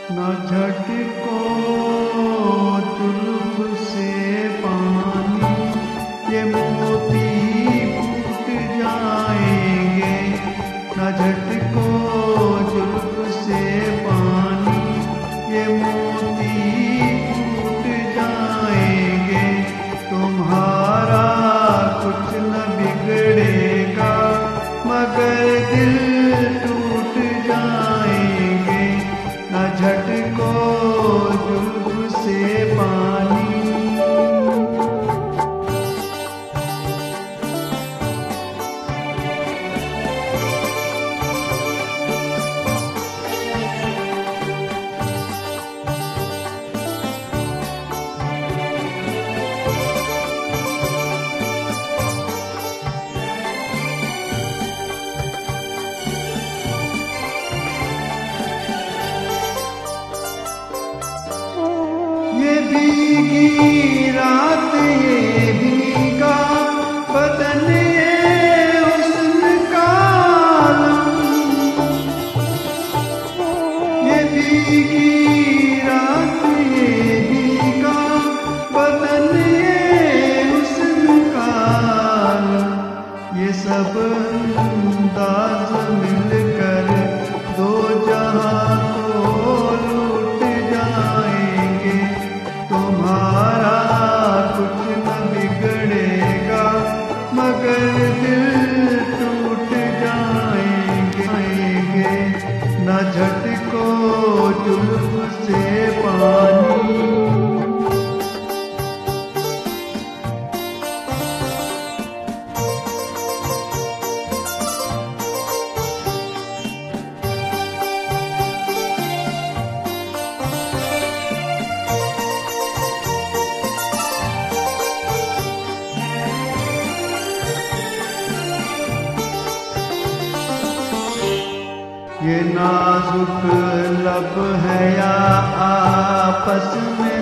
न झटको जुल्फ से पानी, ये मोती फूट जाएंगे। न झटको जुल्फ से पानी, ये मोती फूट जाएंगे। तुम्हारा कुछ न बिगड़ेगा, मगर दिल टूट जाएंगे। न झटको जुल्फ से पानी। ये भीगी रात, ये भीगा बदन, ये हुस्न का आलम। ये भीगी रात, ये भीगा बदन, ये हुस्न का आलम। ये सब अंदाज मिलकर दो जहां को लूट जाएंगे। तुम्हारा कुछ न बिगड़ेगा, मगर दिल टूट जाएंगे। न झटको जुल्फ से पानी। ये नाजुक लब है या आपस में